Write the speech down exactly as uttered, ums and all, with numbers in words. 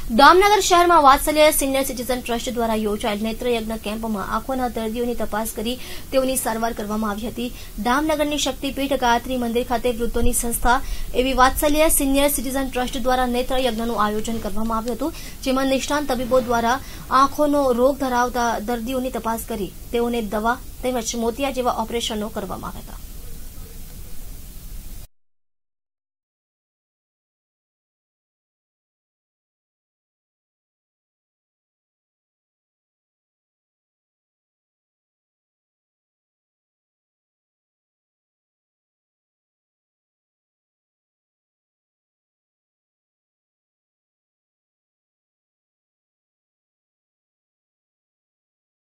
દામનગર શહેરમાં વાત્સલ્ય senior citizen trust દ્વારા યોજાયેલ નેત્રયજ્ઞ કેમ્પમાં આંખોના દર્દીઓની તપાસ કરી તેઓની સારવાર કરવામાં આવી હતી। દામનગરની શક્તિપીઠ ગાયત્રી મંદિર ખાતે વૃદ્ધોની સંસ્થા એવી વાત્સલ્ય સિનિયર સિટીઝન ટ્રસ્ટ દ્વારા નેત્રયજ્ઞનું આયોજન કરવામાં આવ્યું હતું, જેમાં નિષ્ણાંત તબીબો દ્વારા આંખોનો રોગ ધરાવતા દર્દીઓની તપાસ કરી તેઓને દવા તેમજ મોતિયા જેવા ઓપરેશનો કરવામાં આવ્યા હતા।